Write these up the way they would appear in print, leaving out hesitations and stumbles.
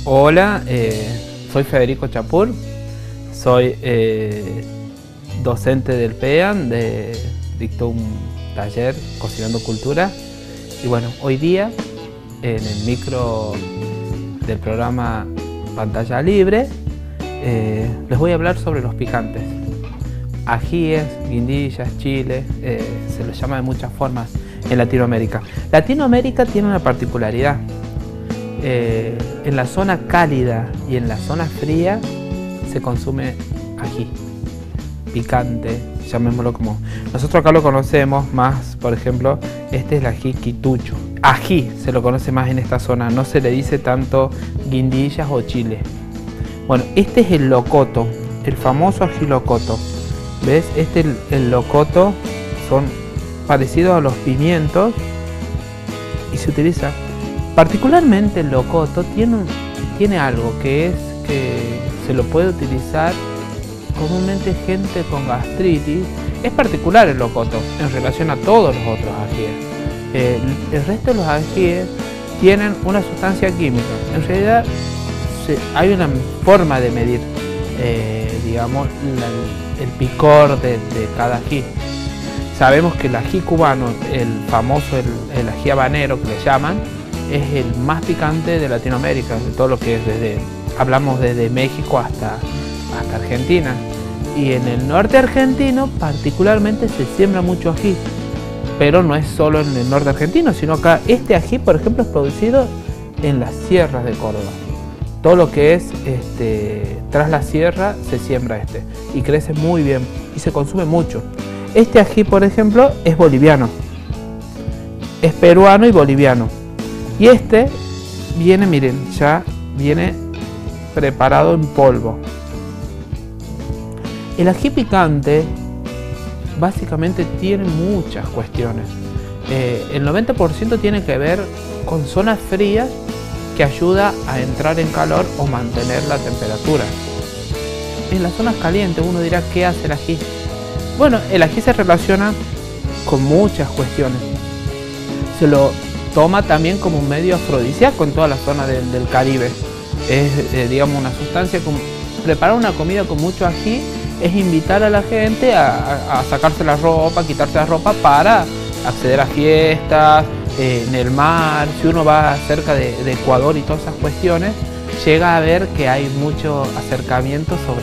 Hola, soy Federico Chapur, soy docente del PEAN, dicto un taller Cocinando Cultura y bueno, hoy día en el micro del programa Pantalla Libre les voy a hablar sobre los picantes. Ajíes, guindillas, chiles, se los llama de muchas formas en Latinoamérica. Latinoamérica tiene una particularidad. En la zona cálida y en la zona fría se consume ají, picante, llamémoslo como... Nosotros acá lo conocemos más, por ejemplo, este es el ají quitucho. Ají se lo conoce más en esta zona, no se le dice tanto guindillas o chile. Bueno, este es el locoto, el famoso ají locoto. ¿Ves? El locoto son parecidos a los pimientos y se utiliza. Particularmente el locoto tiene algo que es que se lo puede utilizar comúnmente gente con gastritis. Es particular el locoto en relación a todos los otros ajíes. El resto de los ajíes tienen una sustancia química. En realidad hay una forma de medir digamos el picor de cada ají. Sabemos que el ají cubano, el famoso el ají habanero que le llaman, es el más picante de Latinoamérica, de todo lo que es hablamos desde México hasta Argentina. Y en el norte argentino particularmente se siembra mucho ají, pero no es solo en el norte argentino, sino acá este ají, por ejemplo, es producido en las sierras de Córdoba. Todo lo que es tras la sierra se siembra y crece muy bien y se consume mucho. Este ají, por ejemplo, es boliviano, es peruano y boliviano. Y viene, miren, ya viene preparado en polvo. El ají picante básicamente tiene muchas cuestiones. El 90% tiene que ver con zonas frías que ayuda a entrar en calor o mantener la temperatura. En las zonas calientes uno dirá, ¿qué hace el ají? Bueno, el ají se relaciona con muchas cuestiones. Se lo toma también como un medio afrodisíaco en toda la zona del Caribe. Es, digamos, una sustancia como... Preparar una comida con mucho ají es invitar a la gente a sacarse la ropa, quitarse la ropa para acceder a fiestas, en el mar. Si uno va cerca de Ecuador y todas esas cuestiones, llega a ver que hay mucho acercamiento sobre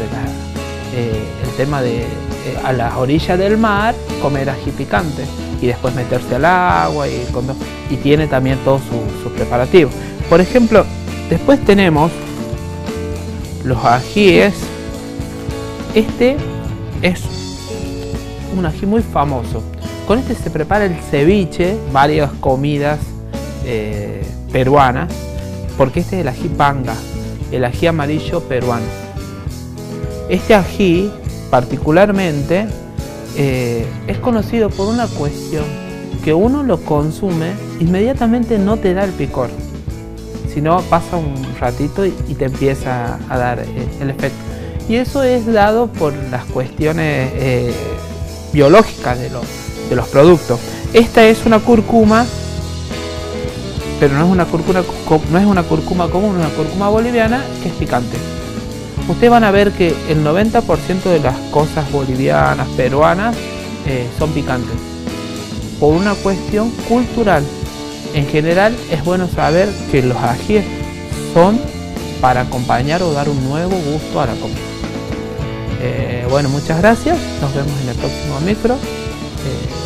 el tema de a las orillas del mar comer ají picante y después meterse al agua y tiene también todos sus preparativos. Por ejemplo, después tenemos los ajíes. Este es un ají muy famoso. Con este se prepara el ceviche, varias comidas peruanas, porque este es el ají panga, el ají amarillo peruano. Este ají particularmente es conocido por una cuestión, que uno lo consume, inmediatamente no te da el picor, sino pasa un ratito y te empieza a dar el efecto. Y eso es dado por las cuestiones biológicas de los productos. Esta es una cúrcuma, pero no es una cúrcuma común, es una cúrcuma boliviana que es picante. Ustedes van a ver que el 90% de las cosas bolivianas, peruanas, son picantes. Por una cuestión cultural. En general es bueno saber que los ajíes son para acompañar o dar un nuevo gusto a la comida. Bueno, muchas gracias. Nos vemos en el próximo micro.